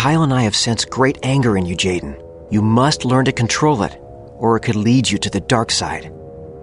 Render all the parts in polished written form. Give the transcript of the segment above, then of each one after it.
Kyle and I have sensed great anger in you, Jaden. You must learn to control it, or it could lead you to the dark side.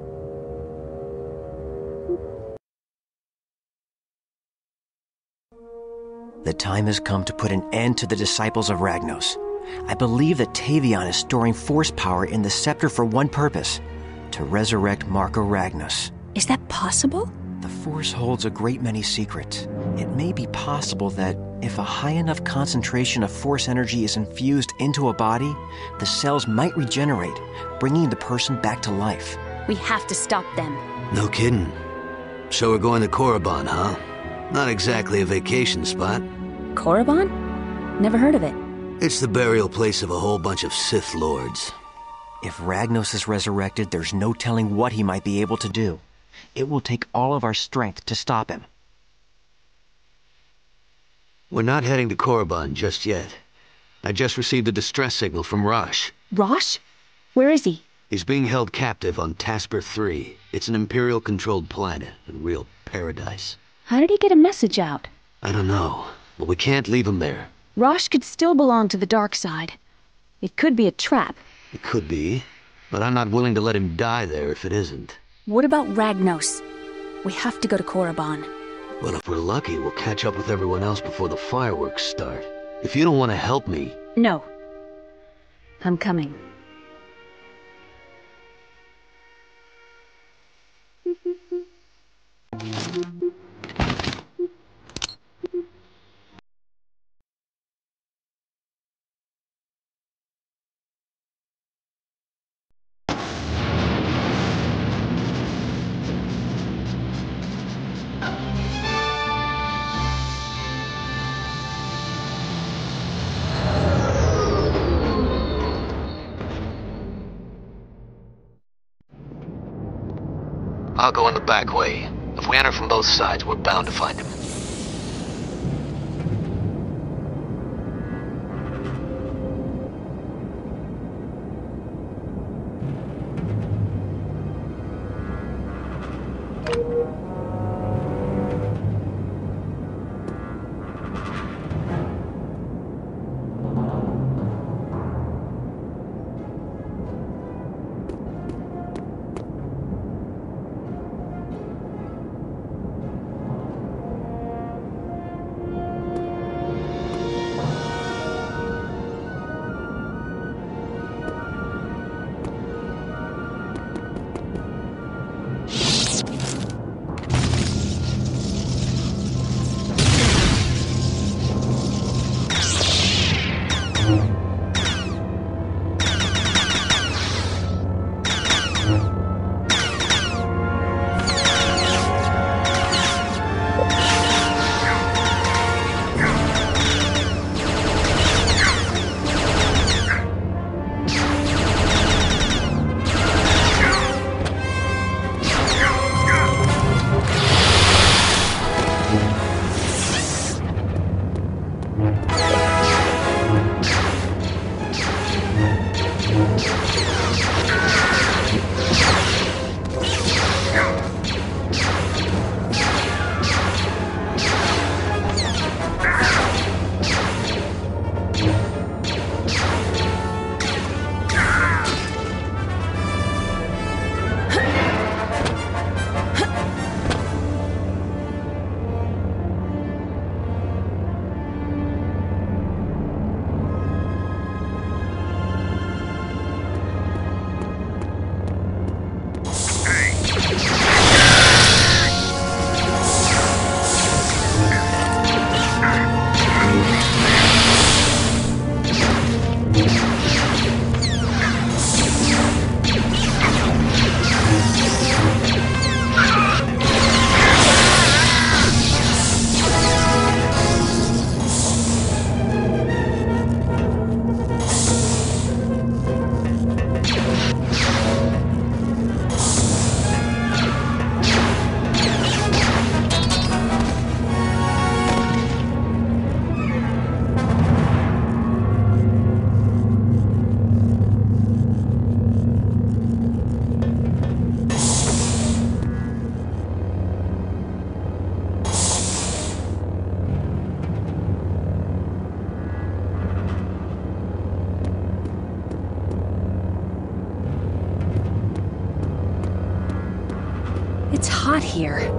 The time has come to put an end to the disciples of Ragnos. I believe that Tavion is storing force power in the scepter for one purpose: to resurrect Marco Ragnos. Is that possible? The Force holds a great many secrets. It may be possible that if a high enough concentration of Force energy is infused into a body, the cells might regenerate, bringing the person back to life. We have to stop them. No kidding. So we're going to Korriban, huh? Not exactly a vacation spot. Korriban? Never heard of it. It's the burial place of a whole bunch of Sith Lords. If Ragnos is resurrected, there's no telling what he might be able to do. It will take all of our strength to stop him. We're not heading to Korriban just yet. I just received a distress signal from Rosh. Rosh? Where is he? He's being held captive on Taspir 3. It's an Imperial-controlled planet, a real paradise. How did he get a message out? I don't know, but we can't leave him there. Rosh could still belong to the dark side. It could be a trap. It could be, but I'm not willing to let him die there if it isn't. What about Ragnos? We have to go to Korriban. Well, if we're lucky, we'll catch up with everyone else before the fireworks start. If you don't want to help me... No. I'm coming. I'll go in the back way. If we enter from both sides, we're bound to find him. It's hot here.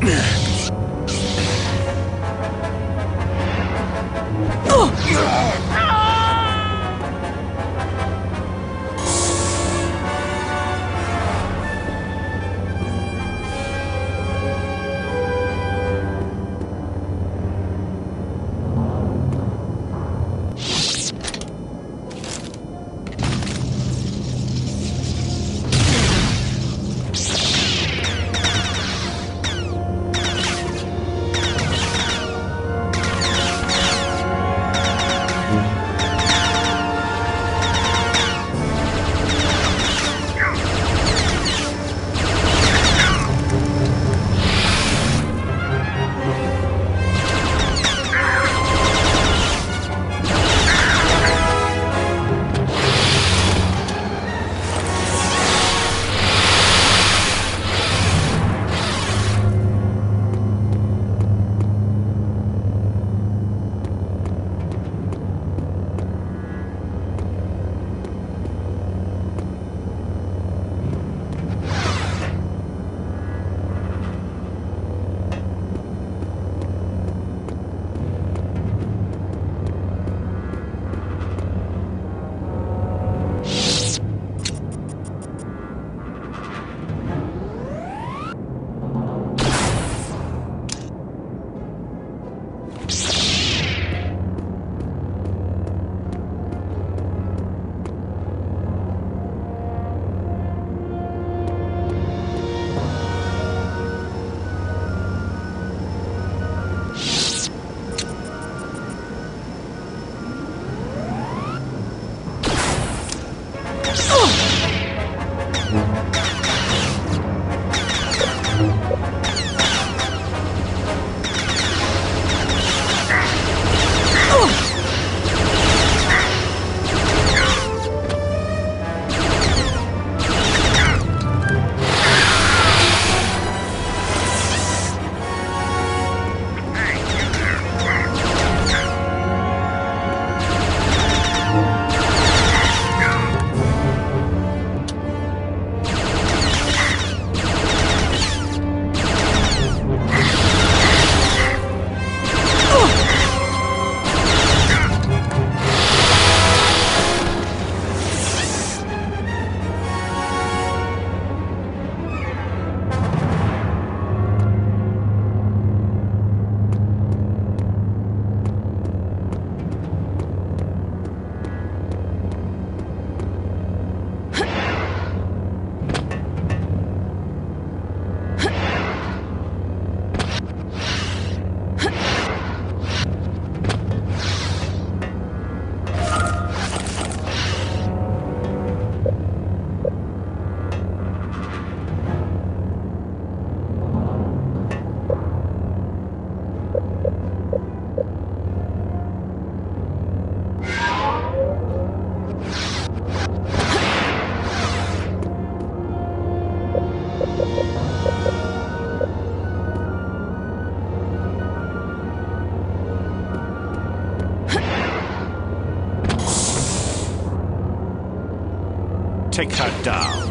Take her down.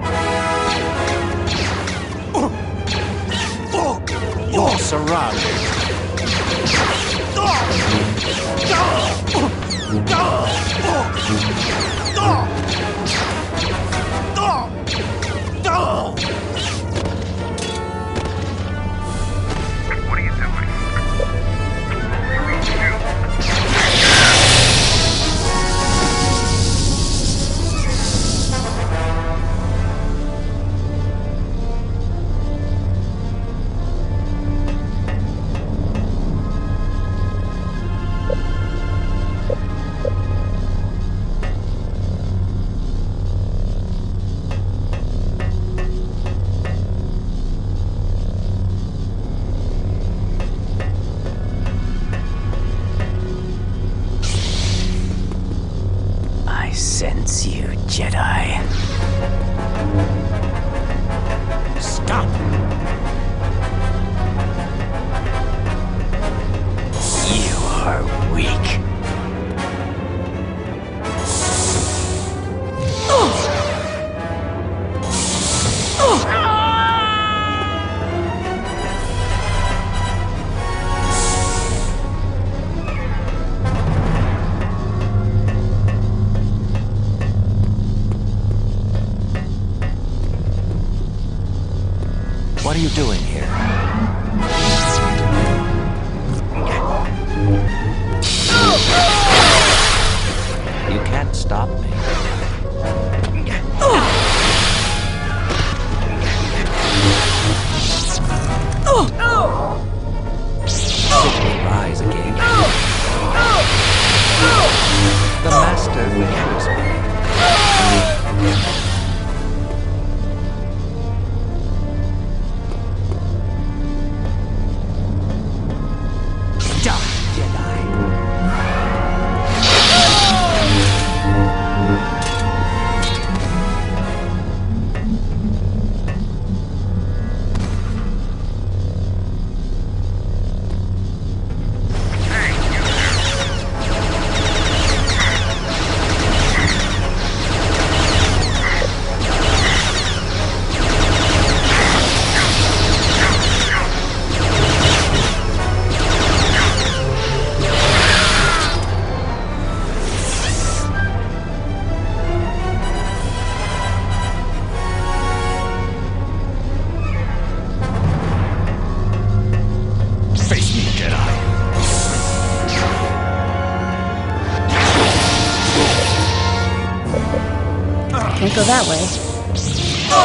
You're surrounded. What are you doing? doing here? You can't stop me. It will rise again. The master favors me. Die, Jedi. Face me, Jedi. Can't go that way.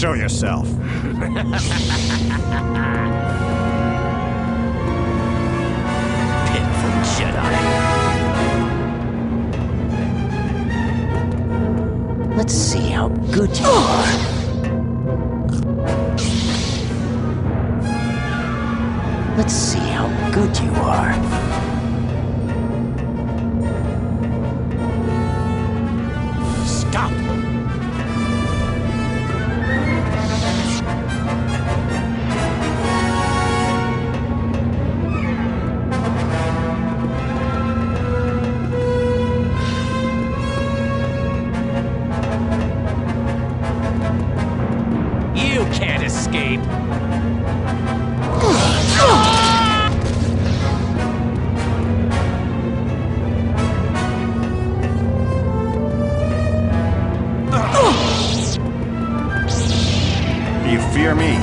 Show yourself. Pitiful Jedi. Let's see how good you are. Let's see how good you are. Stop! You can't escape! Do you fear me?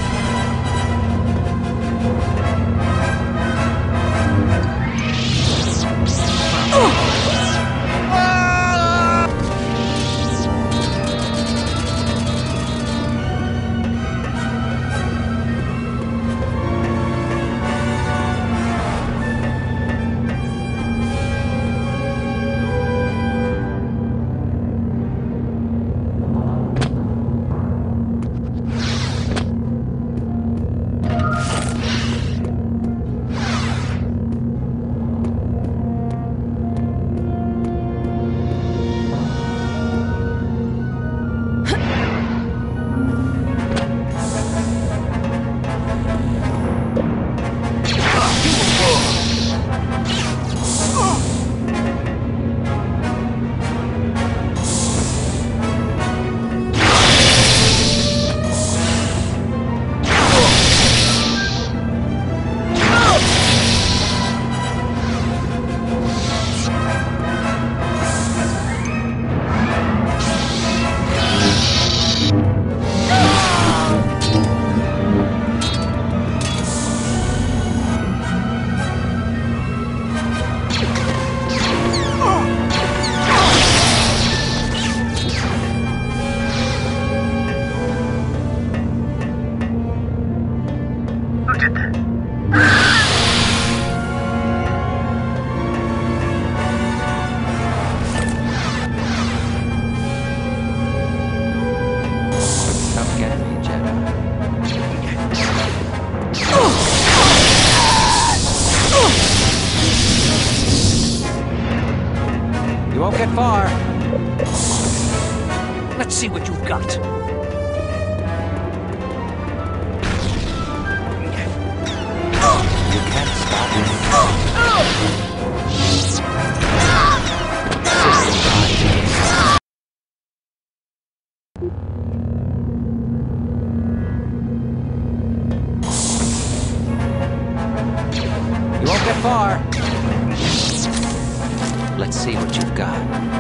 Come get me, Jedi. You won't get far. Let's see what you've got. You can't stop me. System rise again. You won't get far. Let's see what you've got.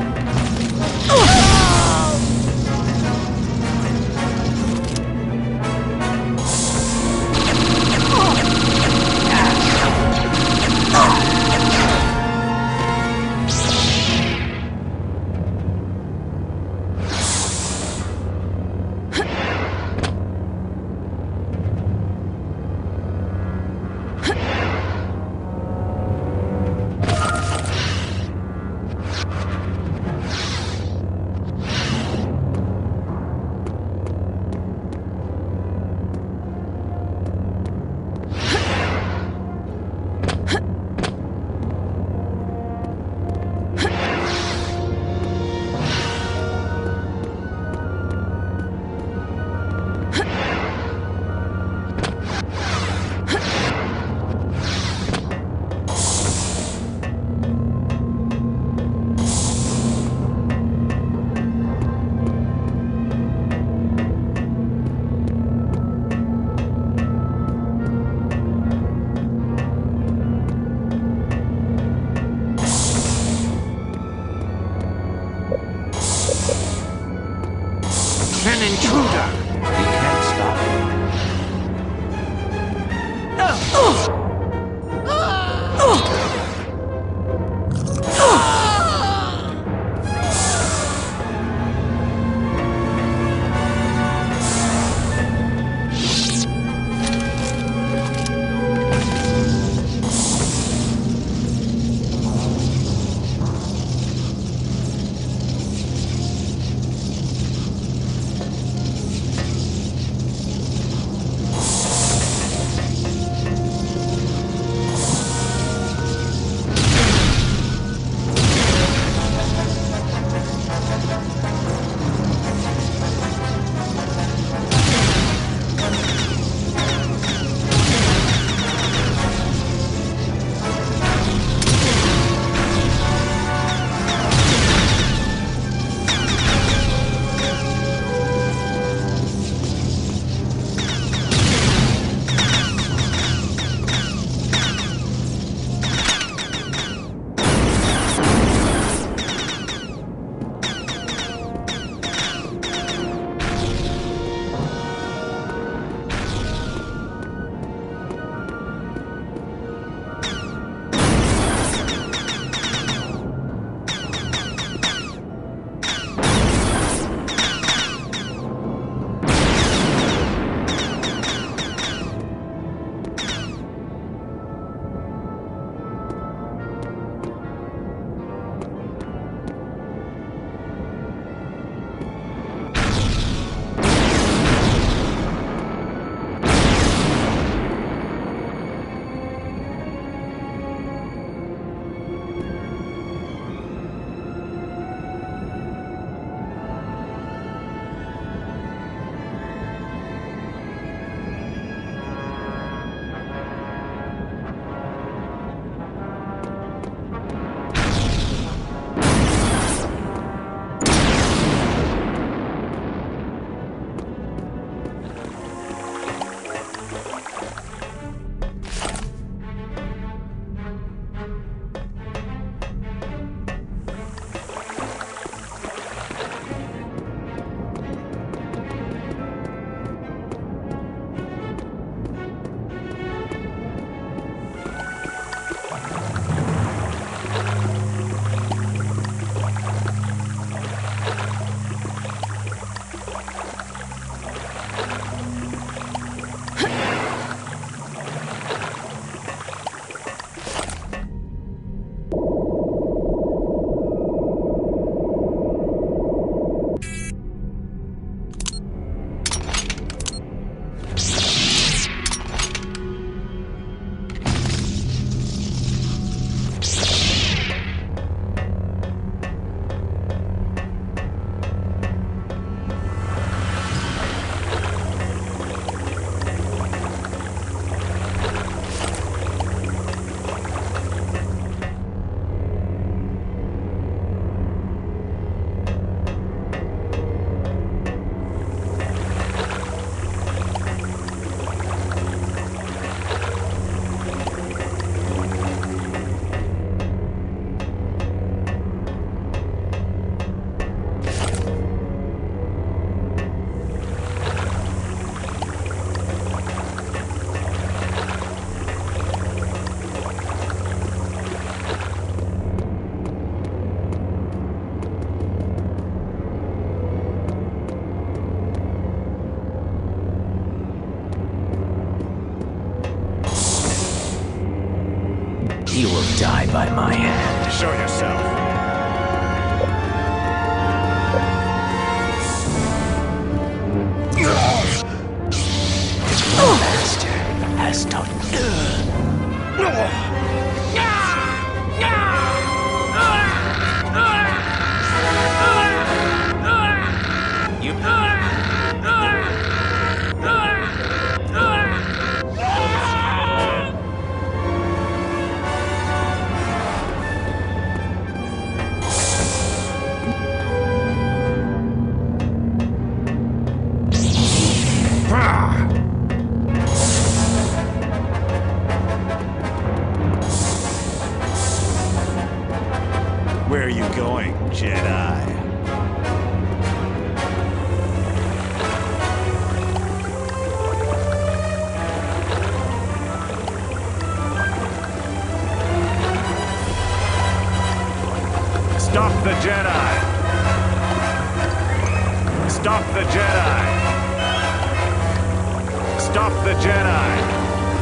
An intruder! You can't stop Die by my hand. Show yourself. The master has taught Where are you going, Jedi? Stop the Jedi! Stop the Jedi! Stop the Jedi!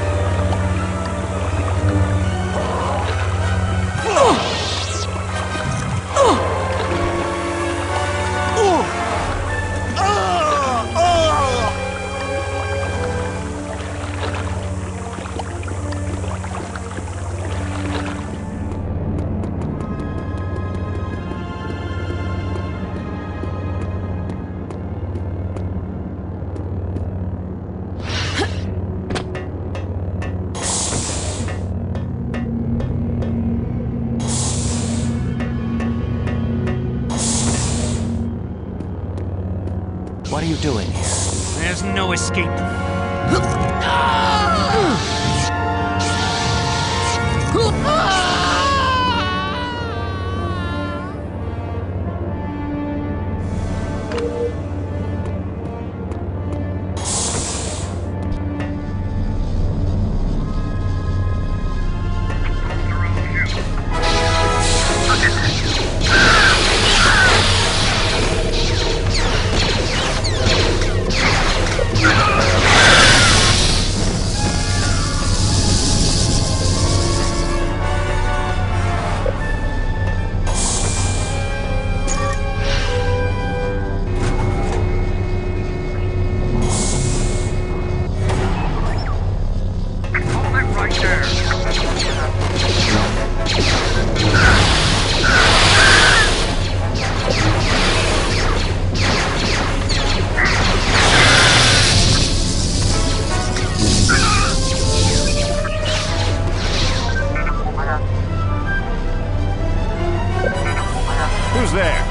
What are you doing here? There's no escape. Who's there?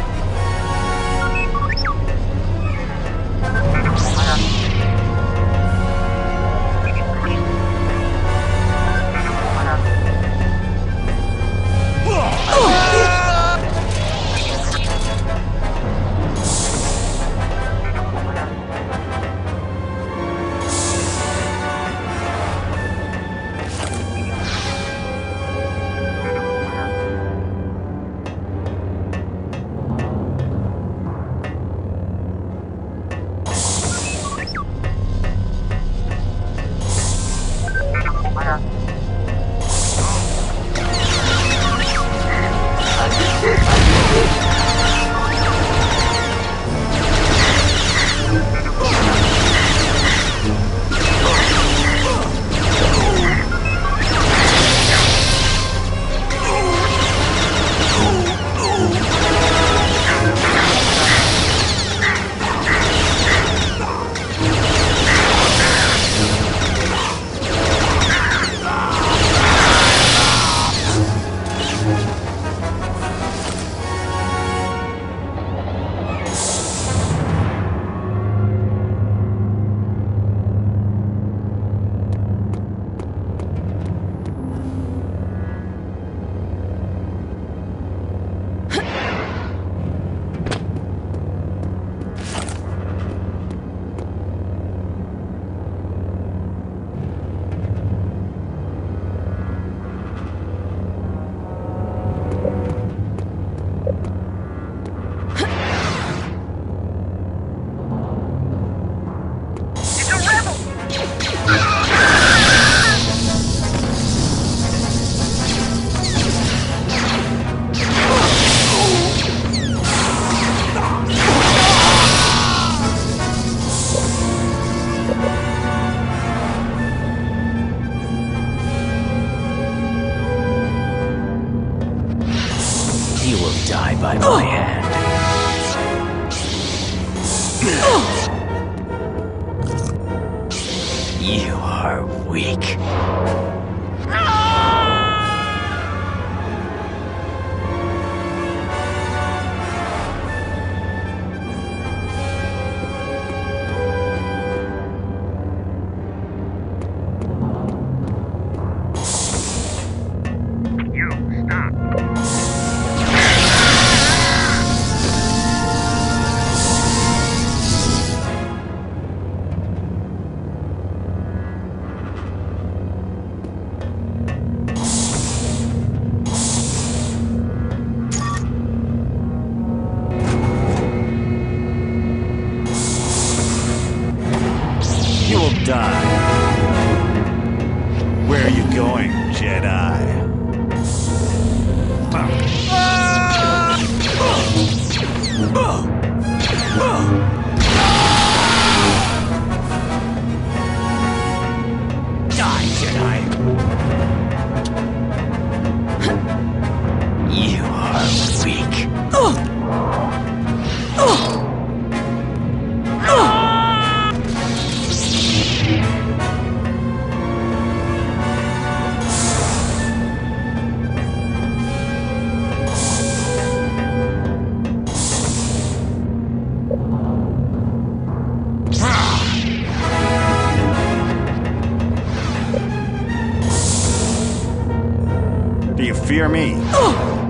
You will die by my hand. You are weak. You will die. Where are you going, Jedi? Die, Jedi! You are weak. Do you fear me?